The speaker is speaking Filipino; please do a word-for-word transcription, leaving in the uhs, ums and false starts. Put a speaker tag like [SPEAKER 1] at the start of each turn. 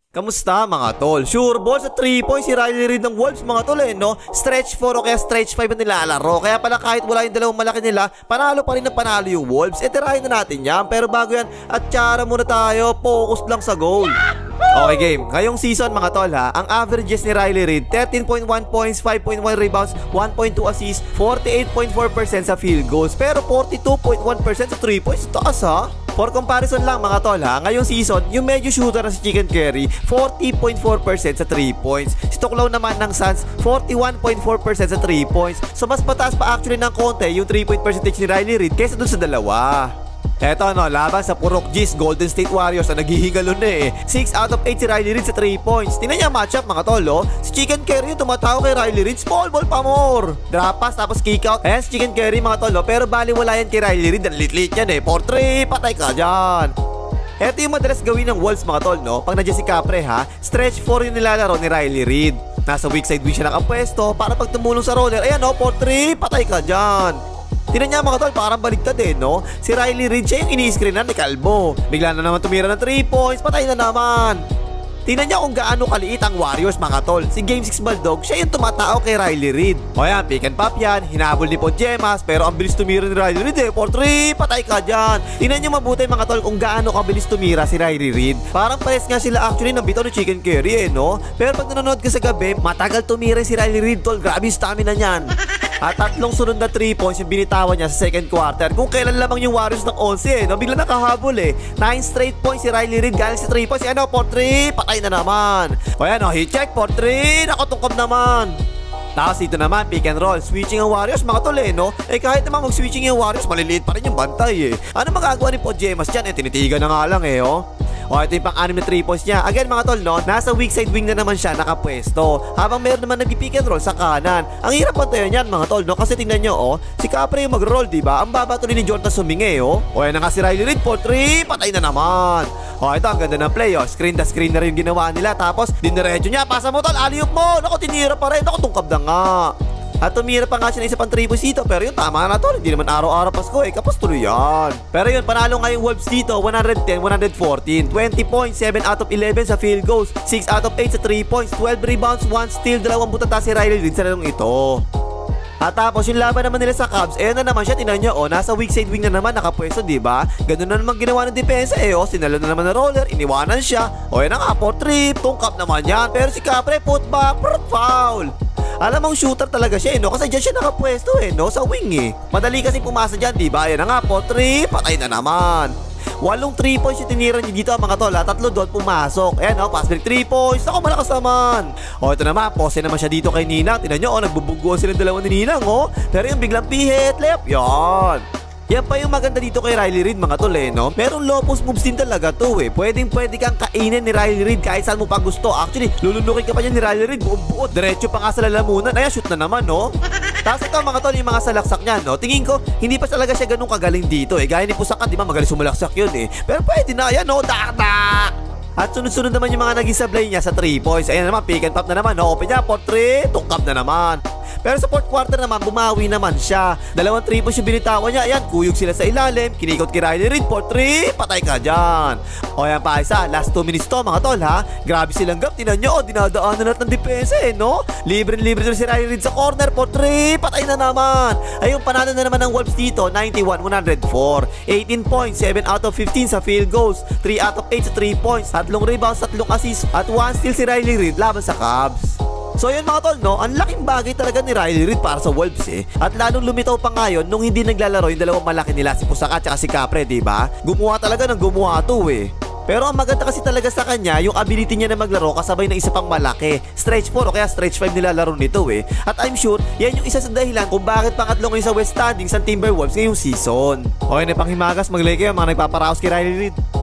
[SPEAKER 1] Kamusta mga tol? Sure ball sa three points si Riley Reid ng Wolves mga tol eh, no? Stretch four o kaya stretch five ang nilalaro. Kaya pala kahit wala yung dalawang malaki nila, panalo pa rin ng panalo yung Wolves. E tirahin na natin yan. Pero bago yan, at tsara muna tayo, focus lang sa goal. Okay game, ngayong season mga tol ha, ang averages ni Riley Reid thirteen point one points, five point one rebounds, one point two assists, forty-eight point four percent sa field goals. Pero forty-two point one percent sa three points, taas ha. For comparison lang mga tol ha, ngayong season, yung medyo shooter na si Chicken Curry, forty point four percent sa three points. Si Tuklaw naman ng Suns, forty-one point four percent sa three points. So mas mataas pa actually ng konti yung three point percentage ni Riley Reid kaysa dun sa dalawa. Eto no, laban sa Purok G's Golden State Warriors na naghihingalo na eh. six out of eight si Riley Reid sa three points. Tingnan niya matchup mga tolo. Si Chicken Curry yung tumatawa kay Riley Reid, small ball pa more. Drop pass tapos kick out. Ayan si Chicken Curry mga tolo, pero bali wala yan kay Riley Reid. Ang lit-lit yan eh. four three, patay ka dyan. Eto yung madalas gawin ng Wolves mga tol, no? Pag nandiyan si Capre ha, stretch four yung nilalaro ni Riley Reid. Nasa weak side wing siya nakapwesto para pag tumulong sa roller. Ayan no, four three, patay ka dyan. Tinan niya mga tol, parang baligtad eh, no? Si Riley Reid siya yung ini-screenan ni Calvo. Bigla na naman tumira ng three points, patay na naman. Tingnan niya kung gaano kaliit ang Warriors mga tol. Si Game six Baldog, siya yung tumatao kay Riley Reid. O yan, pick and pop yan, hinabol ni Podjemas, pero ang bilis tumira ni Riley Reid eh, four three, patay ka dyan. Tingnan niyo mabuti mga tol kung gaano kabilis tumira si Riley Reid. Parang pares nga sila actually ng bitaw ni Chicken Curry eh, no? Pero pag nanonood ka sa gabi, matagal tumira si Riley Reid tol, grabe yung stamina niyan. At tatlong sunod na three points yung binitawan niya sa second quarter. Kung kailan lamang yung Warriors ng eleven eh, no? Bigla nakahabol eh. nine straight points si Riley Reid galing sa three points. Ano, four three, patay na naman. O yan o, hit check, four three, nakatungkab naman. Tapos dito naman, pick and roll. Switching ang Warriors, mga tol eh, no? Eh kahit naman mag-switching yung Warriors, maliliit pa rin yung bantay eh. Ano magagawa ni Podjemas dyan? Eh, tinitigan na nga lang eh, oh. O, ito yung pang-anim na three points niya. Again mga tol, no? Nasa weak side wing na naman siya nakapwesto. Habang meron naman nag-pick and roll sa kanan. Ang hirap pantayan yan mga tol, no? Kasi tingnan nyo, oh. Si Capre yung mag-roll, diba? Ang baba tuloy ni Jordan sumingi, oh. O, yan na nga si Riley Reid, four three, patay na naman. O, ito ang ganda ng play, oh. Screen the screen na rin yung ginawa nila. Tapos, diniretso niya. Pasa mo tol, alley-oop mo. Naku, tinira pa rin. Naku, tungkab na nga. At tumira pa nga siya ng isa pang three points dito. Pero yun, tama na tol. Hindi naman araw-araw Pasko eh. Kapos tuloy yan. Pero yun, panalo nga yung Wolves dito. one ten, one fourteen. twenty points, seven out of eleven sa field goals. six out of eight sa three points. twelve rebounds, one steal, dalawang butata si Riley Reid sa lalong ito. At tapos yung laban naman nila sa Cubs, eh na naman siya, tinan nyo, oh, nasa weak side wing na naman, nakapwesto, diba? Ganun na naman ginawa ng depensa, eh, oh, sinalo na naman na roller, iniwanan siya. O, yan na nga, four three, tungkap naman yan. Pero si Capre, putback, foul. Alam mong shooter talaga siya, eh, no? Kasi dyan siya nakapwesto, eh, no? Sa wing, eh. Madali kasi pumasa dyan, diba? Yan na nga, four three, patay na naman. Walong three points yung tinira niyo dito mga tol. Tatlo doon pumasok. Ayan o, pass break three points. Ako malakas naman. O ito naman, pose naman siya dito kay Ninang. Tingnan nyo, o, nagbubuguan silang dalawa ni Ninang o. Pero yung biglang pihit, layup, yan. Yan pa yung maganda dito kay Riley Reid mga tol eh, no? Merong low post moves din talaga to eh. Pwedeng pwede kang kainin ni Riley Reid kahit saan mo pa gusto. Actually, lulunukin ka pa niya ni Riley Reid. Buong buo, diretso pa nga sa lalamunan. Ayan, shoot na naman, no? Tapos ito mga tol, yung mga salaksak niya, no? Tingin ko, hindi pa talaga siya ganun kagaling dito eh. Gaya ni Pusaka, di ba? Magaling sumalaksak yun eh. Pero pwede na, yan, no? Dak-dak! At sunod-sunod naman yung mga naging sablay niya sa three points. Ayan naman, pick and pop na naman, no? Open niya, four three, tungkap na naman. Pero sa fourth quarter naman, bumawi naman siya. Dalawang three points yung binitawan niya. Ayan, kuyog sila sa ilalim. Kinikot kay Riley Reid, four three, patay ka dyan. O yan pa isa, last two minutes to mga tol ha. Grabe silang gap, tinan nyo, o, dinadaanan natin ng depensa eh, no? Libre-libre sila si Riley Reid sa corner, four three, patay na naman. Ayun, panalo na naman ng Wolves dito, ninety-one one oh four. eighteen points, seven out of fifteen sa field goals, three out of eight sa three points, tatlong rebounds, tatlong assists, at one steal si Riley Reid laban sa Cubs. So yun mga tol, no? Ang laking bagay talaga ni Riley Reid para sa Wolves eh. At lalong lumitaw pa ngayon nung hindi naglalaro yung dalawang malaki nila, si Pusaka at si Capre, diba? Gumawa talaga ng gumawa to eh. Pero ang maganda kasi talaga sa kanya, yung ability niya na maglaro kasabay ng isa pang malaki. Stretch four o kaya stretch five nilalaro nito eh. At I'm sure, yan yung isa sa dahilan kung bakit pangatlo ngayon sa West standings ng Timberwolves ngayong season. Okay na pang himagas, mag-like kayo mga nagpaparaos kay Riley Reid.